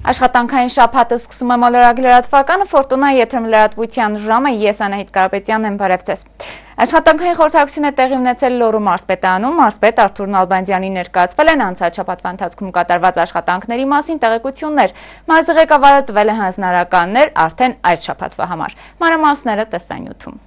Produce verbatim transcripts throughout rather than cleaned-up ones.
Աշխատանքային շաբաթը սկսում է մոլորակ լրատվականը, Ֆորտունայի եթերում լրատվության ժամը, ես Անահիտ Կարապետյանն եմ, բարև ձեզ։ Աշխատանքային խորհրդակցություն է տեղի ունեցել Լոռու մարզպետարանում, մարզպետ Արթուր Նալբանդյանի ներկայացվել են անցած շաբաթվա ընթացքում կատարված աշխատանքների մասին տեղեկություններ։ Մարզի ղեկավարը տվել է հանձնարարականներ արդեն այս շաբաթվա համար։ Մանրամասները տեսանյութում։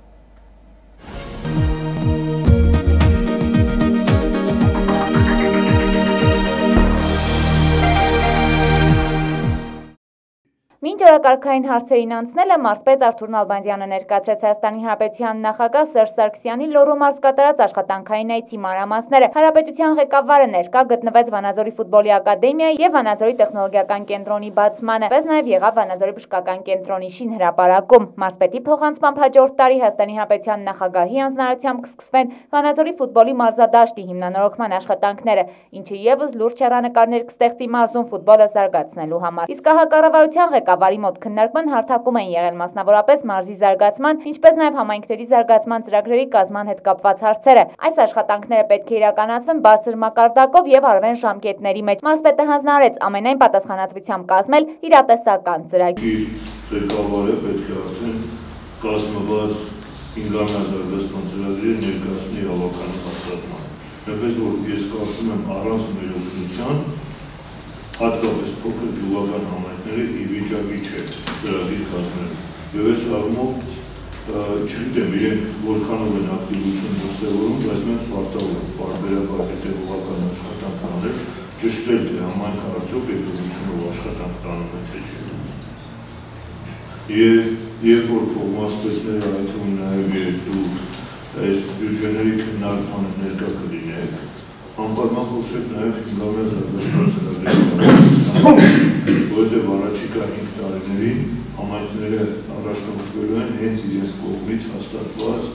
Մինչ օրակարգային հարցերին անցնելը մարզպետ Արթուր Նալբանդյանը ներկայացրեց Հայաստանի Հանրապետության նախագահ Սերժ Սարգսյանի Լոռու մարզ կատարած աշխատանքային այցի մանրամասները։ Հանրապետության ղեկավարը ներկա գտնվեց Վանաձորի ֆուտբոլի ակադեմիայի եւ Վանաձորի տեխնոլոգիական կենտրոնի բացմանը, պես նաեւ եղավ Վանաձորի բժշկական կենտրոնի շինհրապարակում։ Մարզպետի փոխանցմամբ հաջորդ տարի Հայաստանի Հանրապետության նախագահի հանձնարարությամբ կսկսվեն Վանաձորի ֆուտբոլի մարզադաշտի հիմնանորոգման աշխատանքները, ինչը եւս լուրջ հեռանկարներ կստեղծի մարզում ֆուտբոլը զարգացնելու համար։ Իսկ կառավարության ղեկավարի մոտ քննարկման հարթակում են եղել մասնավորապես մարզի զարգացման, ինչպես նաև համայնքների զարգացման ծրագրերի կազմման հետ կապված հարցերը։ Այս աշխատանքները պետք է իրականացվեն բարձր մակարդակով եւ արվեն ժամկետների մեջ։ Մարզպետը հանձնարարեց ամենայն պատասխանատվությամբ կազմել իրատեսական ծրագիր։ Ղեկավարը պետք է արդեն կազմված հինգամյա զարգացման ծրագրերը ներկայացնի հավաքական հաստատման։ Այնպես որ ես կարծում եմ առանց մեր օգնության հատկապես փոքր գյուղական համայնքները ի վիճակի չէ ծրագիր կազմել։ Եվ այս առումով չգիտեմ իրենք որքանով են ակտիվություն դրսևորում, բայց մենք պարտավոր ենք պարբերաբար հետևողական աշխատանք անել, ճշտել թե համայնքը արդյոք հետևությունով աշխատանք տանում է թե չէ։ Եվ երբ որ փոխմասպետները այդ թվում նաև ես դու այս բյուջեների քննարկմանը ներկա կլինեք, անպայման խոսեք նաև հինգամյա զարգացման ծրագրերի, որովհետև առաջիկա հինգ տարիներին համայնքները առաջնորդվելու են հենց իրենց կողմից հաստատված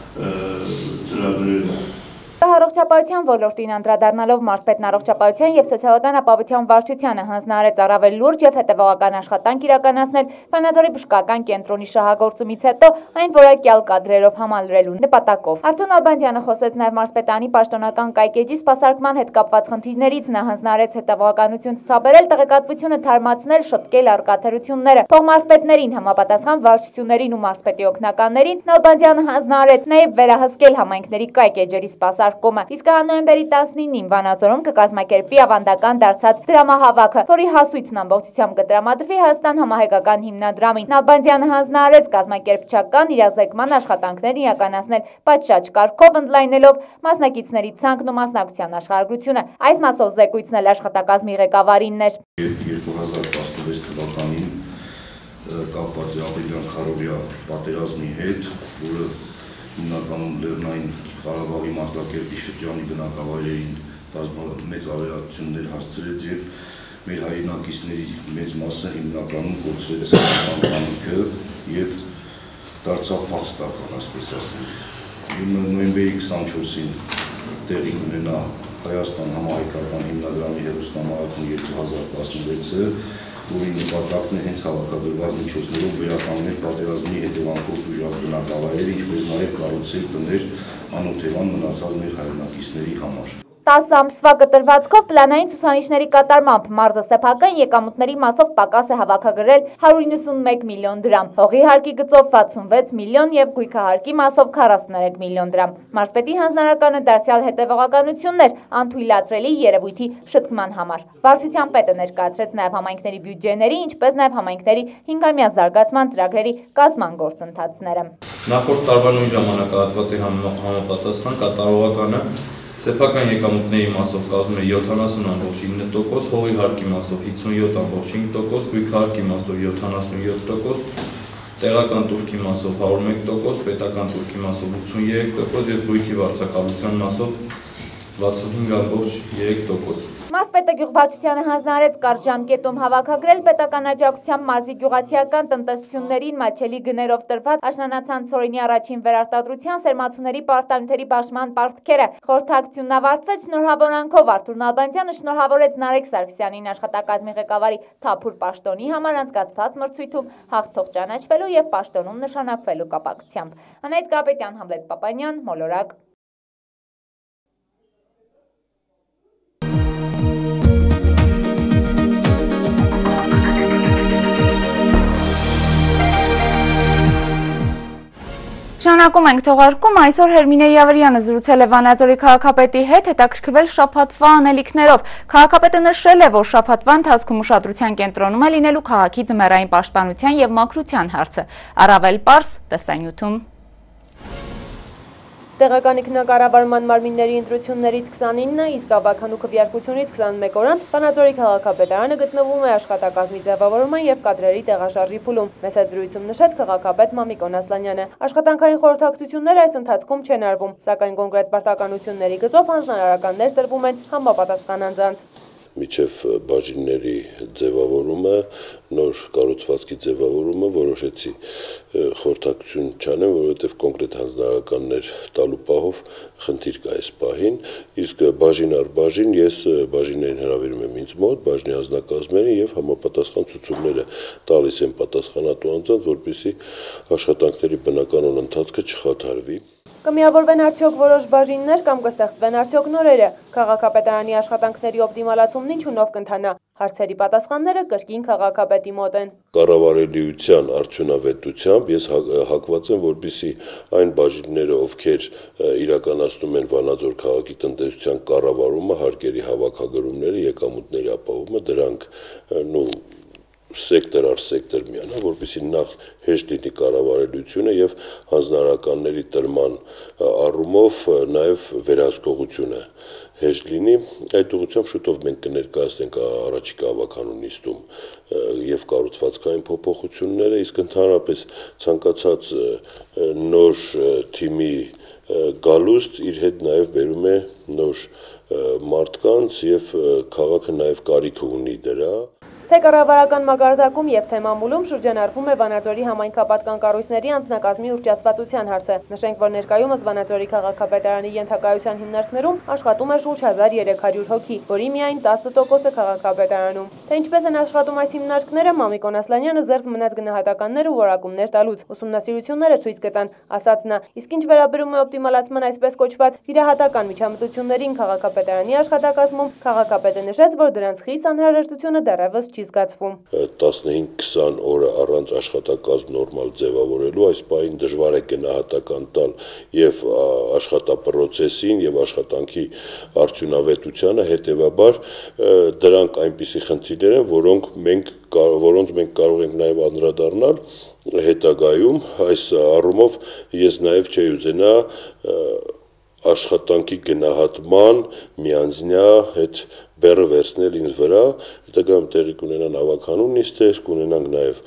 ծրագրերը։ Առողջապահության ոլորտին անդրադառնալով մարզպետն առողջապահության եւ սոցիալական ապահովության վարչությանը հանձնարարեց առավել լուրջ եւ հետեւողական աշխատանք իրականացնել Վանաձորի բժշկական կենտրոնի շահագործումից հետո այն որակյալ կադրերով համալրելու նպատակով։ Արթուր Նալբանդյանը խոսեց նաեւ մարզպետանի պաշտոնական կայքեջի սպասարկման հետ կապված խնդիրներից, նա հանձնարարեց հետեւողականություն ցուցաբերել, տեղեկատվությունը թարմացնել, շտկել արկաթերությունները։ Փոխմարզպետներին համապատասխան վարչություններին ու մարզպետի օգնականներին Նալբանդյանը հանձնարարեց նաեւ վերահսկել համայնքների կայքեջերի սպասարկումը։ Իսկ նոյեմբերի տասնինին Վանաձորում կկազմակերպվի ավանդական դարձած դրամահավաքը, որի հասույթն ամբողջությամբ կտրամադրվի Հայաստան համահայկական հիմնադրամին։ Նալբանդյանը հանձնարարեց կազմակերպչական իրազեկման աշխատանքներ իրականացնել պատշաճ կարգով, ընդլայնելով մասնակիցների ցանկն ու մասնակցության աշխարհագրությունը։ Այս մասով զեկույցն էլ աշխատակազմի ղեկավարինն էր։ երկու հազար տասնվեց թվականին կապված է ապրիլյան քարորիա պատերազմի հետ, որը հիմնականում Լեռնային Ղարաբաղի Մարտակերտի շրջանի բնակավայրերին մեծ ավերածություններ հասցրեց եւ մեր հայրենակիցների մեծ մասը հիմնականում կորցրեց ընտանիքը եւ դարձավ փախստական, ասպես ասենք։ Նոյեմբերի քսանչորսին տեղի կունենա Հայաստան համահայկական հիմնադրամի հերոստամահաճում երկու հազար տասնվեցը, որի նպատակն է հենց հավաքագրված միջոցներով վերականգնել պատերազմի հետևանքով տուժած բնակավայրեր, ինչպես նաև կառուցել տներ անօթևան մնացած մեր հայրենակիցների համար։ տասը ամսվա կտրվածքով պլանային ցուցանիշների կատարմամբ մարզը սեփական եկամուտների մասով պակաս է հավաքագրել հարյուր իննսունմեկ միլիոն դրամ, հողի հարկի գծով վաթսունվեց միլիոն եւ գույքահարկի մասով քառասուններեք միլիոն դրամ։ Մարզպետի հանձնարարականը դարձյալ հետեւողականություններ անթույլատրելի երևույթի շտկման համար։ Վարչության պետը ներկայացրեց նաեւ համայնքների բյուջեների, ինչպես նաեւ համայնքների հինգամյա զարգացման ծրագրերի կազմման գործընթացները։ Նախորդ տարվա նույն ժամանակահատվածի համապատասխան կատարողականը սեփական եկամուտների մասով կազմում է յոթանասուն ամբողջ ինը տոկոս, հողի հարկի մասով հինգսունյոթ ամբողջ հինգ տոկոս, գույքահարկի մասով յոթանասունյոթ տոկոս, տեղական տուրքի մասով հարյուր մեկ տոկոս, պետական տուրքի մասով ութսուներեք տոկոս եւ գույքի վարձակալության մասով վաթսունհինգ ամբողջ երեք տոկոս։ Մարզպետը գյուղվարչությանը հանձնարարեց կարճ ժամկետում հավաքագրել պետական աջակցությամբ մարզի գյուղացիական տնտեսություններին մատչելի գներով տրված աշնանացանցորենի առաջին վերարտադրության սերմացուների պարտանյութերի բաշխման պարտքերը։ Խորհրդակցությունն ավարտվեց շնորհավորանքով։ Արթուր Նալբանդյանը շնորհավորեց Նարեկ Սարգսյանին աշխատակազմի ղեկավարի թափուր պաշտոնի համար անցկացված մրցույթում հաղթող ճանաչվելու եւ պաշտոնում նշանակվելու կապակցությամբ։ Անահիտ Կարապետյան, Համլետ Պապանյան, Մոլորակ։ Շարունակում ենք թողարկում, այսօր Հերմինե Յավրյանը զրուցել է Վանաձորի քաղաքապետի հետ, հետաքրքրվել շաբաթվա անելիքներով։ Քաղաքապետը նշել է, որ շաբաթվա ընթացքում ուշադրության կենտրոնում է լինելու քաղաքի ձմեռային պաշտպանության և մաքրության հարցը։ Առավել պարզ տեսանյութում։ Տեղական ինքնակառավարման մարմինների ընտրություններից քսանինը, իսկ ավագ քվեարկությունից քսանմեկ օր անց Վանաձորի քաղաքապետարանը գտնվում է աշխատակազմի ձևավորման և կադրերի տեղաշարժի փուլում։ Մեծ զրույցում նշեց քաղաքապետ Մամիկոն Ասլանյանը։ Աշխատանքային խորհրդակցությունները այս ընթացքում չեն արվում, սակայն կոնկրետ պարտականությունների գծով հանձնարարականներ տրվում են համապատասխան անձանց։ Միջև բաժինների ձևավորումը, նոր կառուցվածքի ձևավորումը որոշեցի խորհրդակցություն չանեմ, որովհետև կոնկրետ հանձնարարականներ տալու պահով խնդիր կա այս պահին, իսկ բաժին առ բաժին ես բաժիններին հրավիրում եմ ինձ մոտ, բաժնի անձնակազմերին և համապատասխան ցուցումները տալիս եմ պատասխանատու անձանց, որպեսզի աշխատանքների բնականոն ընթացքը չխաթարվի։ Կմիավորվեն արդյոք որոշ բաժիններ կամ կստեղծվեն արդյոք նորերը։ Քաղաքապետարանի աշխատանքների օպտիմալացումն ինչունով կընթանա։ Հարցերի պատասխանները կրկին քաղաքապետի մոտ են։ Կառավարելիության արդյունավետությամբ ես հակված եմ, որպեսզի այն բաժինները, ովքեր իրականացնում են Վանաձոր քաղաքի տնտեսության կառավարումը, հարկերի հավաքագրումները, եկամուտների ապահովումը, դրանք նու սեկտոր առ սեկտոր միանա, որպեսզի նախ հեշտ լինի կառավարելիությունը եւ հանձնարարականների տրման առումով նաեւ վերահսկողությունը հեշտ լինի։ Այդ ուղղությամբ շուտով մենք կներկայացնենք առաջիկա ավականու նիստում եւ կառուցվածքային փոփոխությունները, իսկ ընդհանրապես ցանկացած նոր թիմի գալուստ իր հետ նաեւ բերում է նոր մարդկանց եւ քաղաքը նաեւ կարիք ունի դրա։ Թե կառավարական մակարդակում եւ թե մամուլում շրջանառվում է Վանաձորի համայնքապատկան կառույցների անձնակազմի ուռճացվածության հարցը։ Նշենք, որ ներկայումս Վանաձորի քաղաքապետարանի ենթակայության հիմնարկներում աշխատում է շուրջ հազար երեք հարյուր հոգի, որի միայն տասը տոկոսը քաղաքապետարանում։ Թե ինչպես են աշխատում այս հիմնարկները, Մամիկոն Ասլանյանը զերծ մնաց գնահատականներ ու որակումներ տալուց։ Ուսումնասիրությունները ցույց կտան, ասաց նա, իսկ ինչ վերաբերում է օպտիմալացման այսպես կոչված վիրահատական միջամտություններին քաղաքապետարանի աշխատակազմում, քաղաքապետը նշեց, որ դրանց խիստ անհրաժեշտությունը դեռևս չի զգացվում։ տասնհինգ քսան օրը առանց աշխատակազմ նորմալ ձևավորելու այս պահին դժվար է գնահատական տալ եւ աշխատապրոցեսին եւ աշխատանքի արդյունավետությանը, հետեւաբար դրանք այնպիսի խնդիրներ են, որոնք մենք որոնց մենք կարող ենք նաեւ անդրադառնալ հետագայում, այս առումով ես նաեւ չէի ուզենա աշխատանքի գնահատման միանձնյա հետ բեռը վերցնել ինձ վրա, հետագայում տեղի կունենան ավականու նիստեր, կունենանք նաև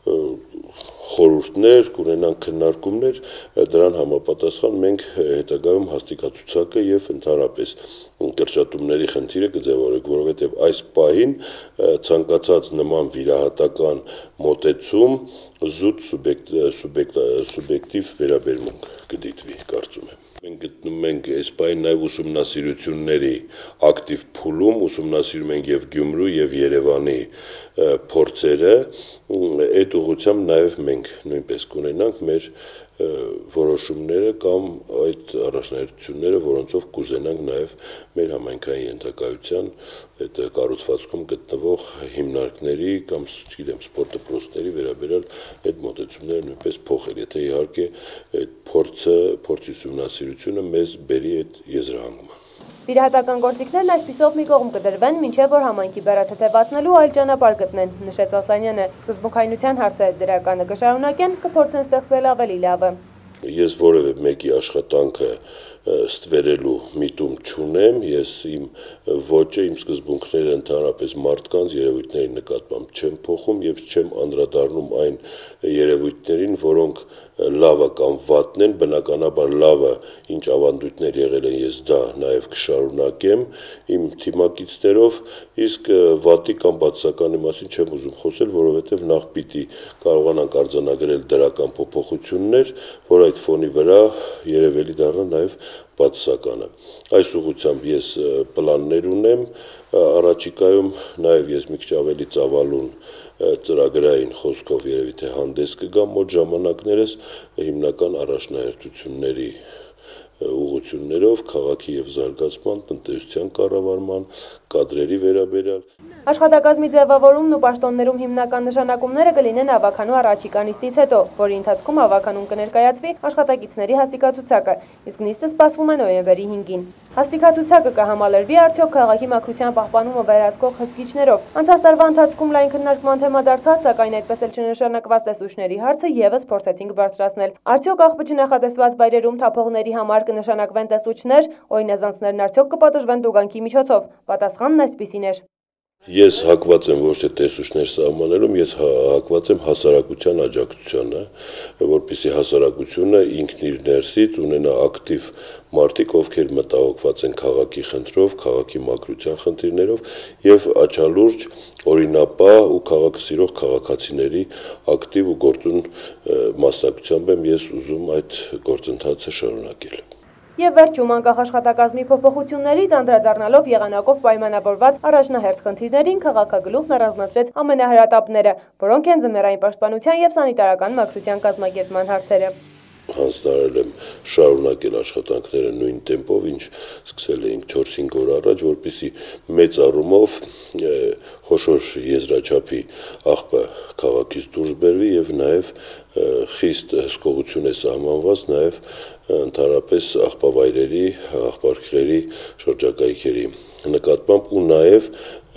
խորհուրդներ, կունենանք քննարկումներ, դրան համապատասխան մենք հետագայում հաստիկացուցակը եւ ընդհանրապես կրճատումների խնդիրը կձևավորենք, որովհետեւ այս պահին ցանկացած նման վիրահատական մոտեցում զուտ սուբյեկտ սուբյեկտիվ վերաբերմունք կդիտվի, կարծում եմ։ Մենք գտնում ենք այս պահին նաև ուսումնասիրությունների ակտիվ փուլում, ուսումնասիրում ենք եւ Գյումրու եւ Երևանի փորձերը, այդ ուղղությամբ նաև մենք նույնպես կունենանք մեր որոշումները կամ այդ առաջնահերթությունները, որոնցով կուզենանք նաև մեր համայնքային ենթակայության այդ կառուցվածքում գտնվող հիմնարկների կամ, չգիտեմ, սպորտ դպրոցների վերաբերյալ այդ մոտեցումները նույնպես փոխել, եթե իհարկե այդ փորձը, փորձի ուսումնասիրությունը մեզ բերի այդ եզրահանգումը։ Վիրահատական գործիքներն այսպիսով մի կողմ կդրվեն, մինչև որ համայնքի բեռաթեթևացնելու այլ ճանապարհ գտնեն, նշեց Ասլանյանը։ Սկզբունքայնության հարցը դրականը կշարունակեն, կփորձեն ստեղծել ավելի լավը։ Ես որևէ մեկի աշխատանքը ստվերելու միտում չունեմ, ես իմ ոճը, իմ սկզբունքները ընդհանրապես մարդկանց երևույթների նկատմամբ չեմ փոխում եւ չեմ անդրադառնում այն երևույթներին, որոնք լավը կամ վատն են, բնականաբար լավը ինչ ավանդույթներ եղել են, ես դա նաեւ կշարունակեմ իմ թիմակիցներով, իսկ վատի կամ բացականի մասին չեմ ուզում խոսել, որովհետեւ նախ պիտի կարողանանք արձանագրել դրական փոփոխություններ, որ այդ ֆոնի վրա երևելի դառնա նաեւ բացականը։ Այս ուղղությամբ ես պլաններ ունեմ առաջիկայում, նաև ես մի քիչ ավելի ծավալուն ծրագրային խոսքով երևի թե հանդես կգամ մոտ ժամանակներս հիմնական առաջնահերթությունների ուղղություններով քաղաքի եւ զարգացման, տնտեսության կառավարման, կադրերի վերաբերյալ։ Աշխատակազմի ձևավորումն ու պաշտոններում հիմնական նշանակումները կլինեն ավականու առաջիկա նիստից հետո, որի ընթացքում ավականուն կներկայացվի աշխատակիցների հաստիկացուցակը, իսկ նիստը սպասվում է նոյեմբերի հինգին։ Հաստիկացուցակը կհամալրվի արդյոք քաղաքի մաքրության պահպանումը վերահսկող հսկիչներով։ Անցած տարվա ընթացքում լայն քննարկման թեմա դարձած, սակայն այդպես էլ չնշանակված տեսուչների հարցը եւս փորձեցինք բարձրացնել։ Արդյոք աղբը չնախատեսված վայրերում թափողների համար կնշանակվեն տեսուչներ, օրինազանցներն արդյոք կպատժվեն տուգանքի միջոցով։ Պատասխանն այսպիսին էր։ Ես հակված եմ ոչ թե տեսուչներ սահմանելում, ես հակված եմ հասարակության աջակցությանը, որպեսզի հասարակությունը ինքն իր ներսից ունենա ակտիվ մարդիկ, ովքեր մտահոգված են քաղաքի խնդրով, քաղաքի մաքրության խնդիրներով եւ աչալուրջ, օրինապահ ու քաղաքը սիրող քաղաքացիների ակտիվ ու գործուն մասնակցությամբ եմ ես ուզում այդ գործընթացը շարունակել։ Եվ վերջում անկախ աշխատակազմի փոփոխություններից անդրադառնալով եղանակով պայմանավորված առաջնահերթ խնդիրներին քաղաքագլուխն առանձնացրեց ամենահրատապները, որոնք են ձմեռային պաշտպանության եւ սանիտարական մաքրության կազմակերպման հարցերը։ Հանձնարարել եմ շարունակել աշխատանքները նույն տեմպով, ինչ սկսել էինք չորս-հինգ օր առաջ, որպեսզի մեծ առումով խոշոր եզրաչափի աղբը քաղաքից դուրս բերվի եւ նաեւ խիստ հսկողություն է սահմանված նաեւ ընդհանրապես աղբավայրերի, աղբարքերի, շրջակայքերի նկատմամբ ու նաեւ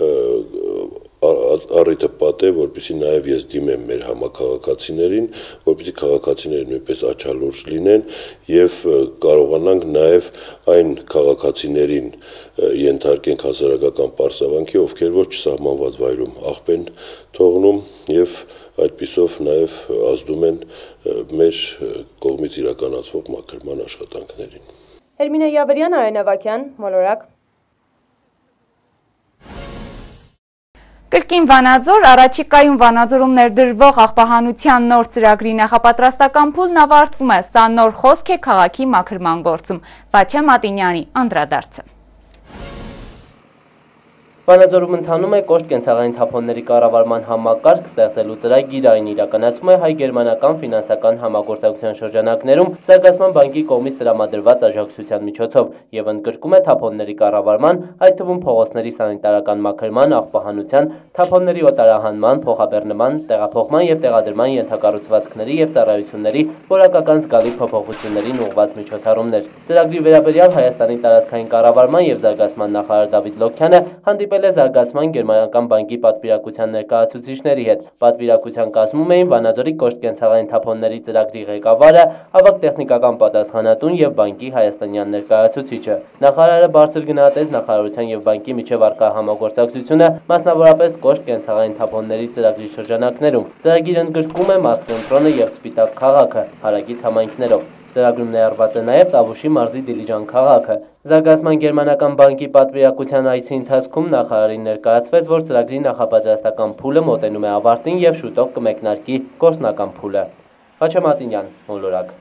առիթը պատե, որպեսզի նաև ես դիմեմ մեր համաքաղաքացիներին, որպեսզի քաղաքացիները նույնպես աչալուրջ լինեն եւ կարողանանք նաև այն քաղաքացիներին ենթարկենք հասարակական պարսավանքի, ովքեր որ չսահմանված վայրում աղբ են թողնում եւ այդպիսով նաև ազդում են մեր կողմից իրականացվող մաքրման աշխատանքներին։ Հերմինե Յավրյան, Արեն Ավագյան, Մոլորակ։ Կրկին Վանաձոր, առաջիկայում Վանաձորում ներդրվող աղբահանության նոր ծրագրի նախապատրաստական փուլն ավարտվում է, սա նոր խոսք է քաղաքի մաքրման գործում։ Վաչե Մատինյանի անդրադարձը։ Վանաձորում ընթանում է կոշտ կենցաղային թափոնների կառավարման համակարգ ստեղծելու ծրագիր, այն իրականացում է հայ-գերմանական ֆինանսական համագործակցության շրջանակներում Զարգացման բանկի կողմից տրամադրված աջակցության միջոցով եւ ընդգրկում է թափոնների կառավարման, այդ թվում փողոցների սանիտարական մաքրման, աղբահանության, թափոնների օտարահանման, փոխաբեռնման, տեղափոխման եւ տեղադրման ենթակառուցվածքների եւ ծառայությունների որակական զգալի փոփոխություններին ուղղված միջոցառումներ։ Ծրագրի վերաբերյալ Հայաստանի տարածքային կառավարման եւ զարգացման նախարար Դավիթ Լոքյանը հանդիպել է Զարգացման գերմանական բանկի պատվիրակության ներկայացուցիչների հետ։ Պատվիրակության կազմում էին Վանաձորի կոշտ կենցաղային թափոնների ծրագրի ղեկավարը, ավագ տեխնիկական պատասխանատուն եւ բանկի հայաստանյան ներկայացուցիչը։ Նախարարը բարձր գնահատեց նախարարության եւ բանկի միջև առկա համագործակցությունը, մասնավորապես կոշտ կենցաղային թափոնների ծրագրի շրջանակներում։ Ծրագիրը ընդգրկում է Մարսկենտրոնը եւ Սպիտակ քաղաքը հարակից համայնքներով։ Ծրագրում ներառված է նաև Տավուշի մարզի Դիլիջան քաղաքը։ Զարգացման գերմանական բանկի պատվիրակության այցի ընթացքում նախարարին ներկայացվեց, որ ծրագրի նախապատրաստական փուլը մոտենում է ավարտին եւ շուտով կմեկնարկի գործնական փուլը։ Վաչե Մատինյան, Մոլորակ։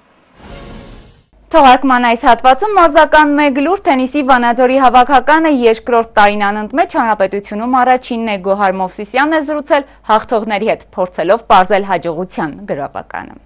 Թողարկման այս հատվածում մարզական մեկ լուր թենիսի Վանաձորի հավաքականը երկրորդ տարին անընդմեջ հանրապետությունում առաջինն է Գոհար Մովսիսյանն է զրուցել հաղթողների հետ, փորձելով պարզել հաջողության գրավականը։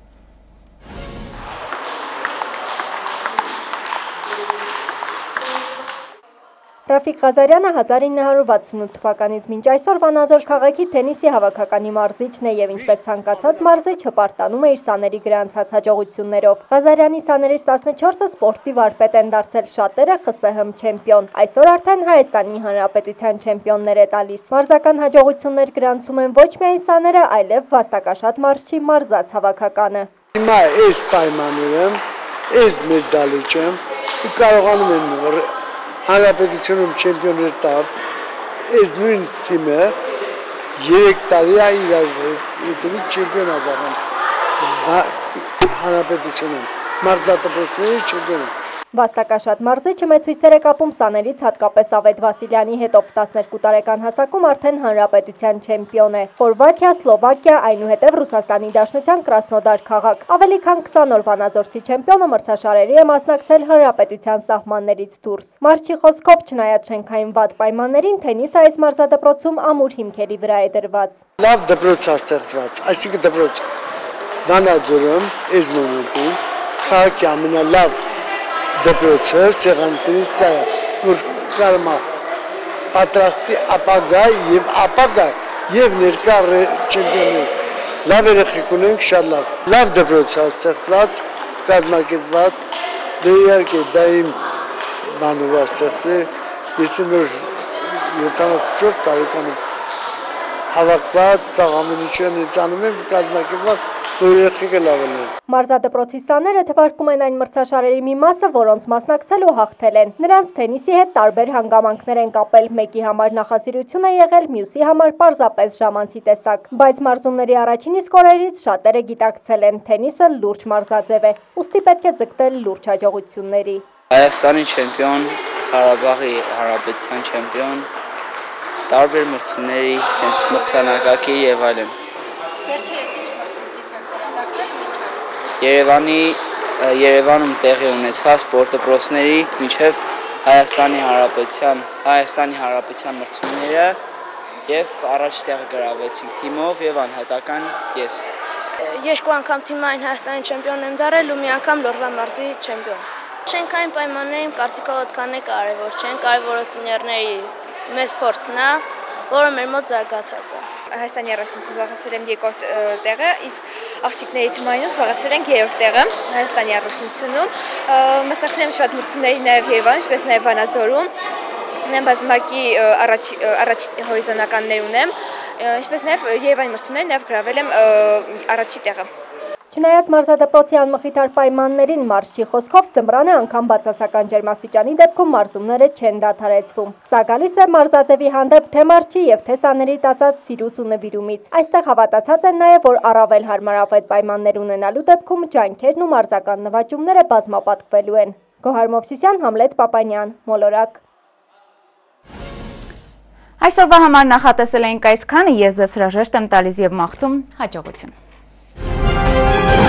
Ռաֆիկ Ղազարյանը հազար ինը հարյուր վաթսունութ թվականից մինչ այսօր Վանաձոր քաղաքի թենիսի հավաքականի մարզիչն է եւ ինչպես ցանկացած մարզիչ հպարտանում է իր սաների գրանցած հաջողություններով։ Ղազարյանի սաներից տասնչորսը սպորտի վարպետ են դարձել, շատերը ԽՍՀՄ չեմպիոն։ Այսօր արդեն Հայաստանի Հանրապետության չեմպիոններ է տալիս։ Մարզական հաջողություններ գրանցում են ոչ միայն սաները, այլև վաստակաշատ մարզչի մարզած հավաքականը։ Հիմա այս պայմաններում, այս մեդալիչեմ կարողանում են Հանրապետությունում չեմպիոներ տալ, այս նույն թիմը երեք տարի է իրազորի չեմպիոն ադաղան Հանրապետությունում, մարզատպրոցների չեմպիոնում։ Վաստակաշատ մարզիչը մեծ հույսեր է կապում սաներից հատկապես Ավետ Վասիլյանի հետ, ով տասներկու տարեկան հասակում արդեն հանրապետության չեմպիոն է։ Խորվաթիա, Սլովակիա, այնուհետև Ռուսաստանի Դաշնության Կրասնոդար քաղաք։ Ավելի քան քսան օր վանաձորցի չեմպիոնը մրցաշարերի է մասնակցել հանրապետության սահմաններից դուրս։ Մարզչի խոսքով, չնայած շենքային վատ պայմաններին, թենիսը այս մարզադպրոցում ամուր հիմքերի վրա է դրված։ Լավ դպրոց է ստեղծված, այսինքն դպրոց Վանաձորում այս մոմենտում քաղաքի ամենալավ դպրոցը, սեղանատենիս սայը, որ կարում է պատրաստի ապագա և ապագա և ներկա չեմպիոններ։ Լավ երեխեք ունենք, շատ լավ։ Լավ դպրոց է ստեղծված, կազմակերպված, դե իհարկե դա իմ բանով է ստեղծվել, ես իմ որ յոթանասունչորս տարեկանում հավաքված, ծաղամենություն ծանում եմ, կազմակերպված, որ երեխեքը լավ են։ Մարզադպրոցի սաները թվարկում են այն մրցաշարերի մի մասը, որոնց մասնակցել ու հաղթել են։ Նրանց թենիսի հետ տարբեր հանգամանքներ են կապել, մեկի համար նախասիրություն է եղել, մյուսի համար պարզապես ժամանցի տեսակ։ Բայց մարզումների առաջին իսկ օրերից շատերը գիտակցել են, թենիսը լուրջ մարզաձև է, ուստի պետք է ձգտել լուրջ հաջողությունների։ Հայաստանի չեմպիոն, Ղարաբաղի Հանրապետության չեմպիոն, տարբեր մրցումների, հենց մրցանակակի եւ այլն։ Երևանի Երևանում տեղի ունեցած սպորտդպրոցների մինչև Հայաստանի Հանրապետության Հայաստանի Հանրապետության մրցումները եւ առաջ տեղ գրավեցինք թիմով եւ անհատական ես։ Երկու անգամ թիմային Հայաստանի չեմպիոն եմ դարձել ու մի անգամ Լոռվա մարզի չեմպիոն։ Շենքային պայմաններում կարծիքով այդքան է կարևոր չեն, կարևորը տիներների մեծ փորձն է, որը մեր մոտ զարգացած է։ Հայաստանի առաջնություն զբաղեցրել եմ երկրորդ տեղը, իսկ աղջիկների թիմային զբաղեցրել ենք երրորդ տեղը Հայաստանի առաջնությունում։ Մասնակցել եմ շատ մրցումների նաև Երևանում, ինչպես նաև Վանաձորում։ Ունեմ բազմակի առաջ հորիզոնականներ ունեմ, ինչպես նաև Երևանի մրցումներին նաև գրավել եմ առաջի տեղը։ Չնայած մարզադպրոցի անմխիթար պայմաններին մարզչի խոսքով ձմռանը անգամ բացասական ջերմաստիճանի դեպքում մարզումները չեն դադարեցվում։ Սա գալիս է մարզաձևի հանդեպ թե մարզչի եւ թե սաների տածած սիրուց ու նվիրումից։ Այստեղ հավատացած են նաեւ, որ առավել հարմարավետ պայմաններ ունենալու դեպքում ջանքերն ու մարզական նվաճումները բազմապատկվելու են։ Գոհար Մովսիսյան, Համլետ Պապանյան, Մոլորակ։ Այսօրվա համար նախատեսել էինք այսքանը, ես ձեզ հրաժեշտ եմ տալիս եւ մաղթում հաջողություն։